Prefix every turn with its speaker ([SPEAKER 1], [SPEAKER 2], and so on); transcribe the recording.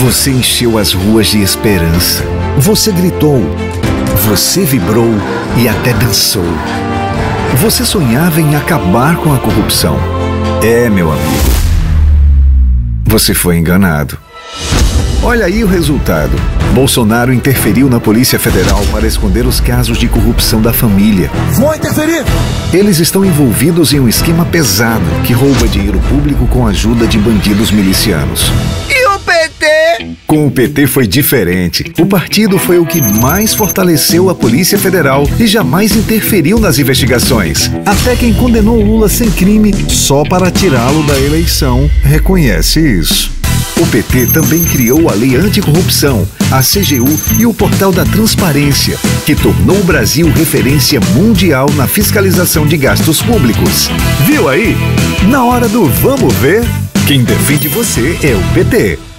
[SPEAKER 1] Você encheu as ruas de esperança. Você gritou. Você vibrou e até dançou. Você sonhava em acabar com a corrupção. É, meu amigo. Você foi enganado. Olha aí o resultado. Bolsonaro interferiu na Polícia Federal para esconder os casos de corrupção da família.
[SPEAKER 2] Vou interferir!
[SPEAKER 1] Eles estão envolvidos em um esquema pesado que rouba dinheiro público com a ajuda de bandidos milicianos.
[SPEAKER 2] E o PT?
[SPEAKER 1] Com o PT foi diferente. O partido foi o que mais fortaleceu a Polícia Federal e jamais interferiu nas investigações. Até quem condenou Lula sem crime só para tirá-lo da eleição reconhece isso. O PT também criou a Lei Anticorrupção, a CGU e o Portal da Transparência, que tornou o Brasil referência mundial na fiscalização de gastos públicos. Viu aí? Na hora do vamos ver, quem defende você é o PT.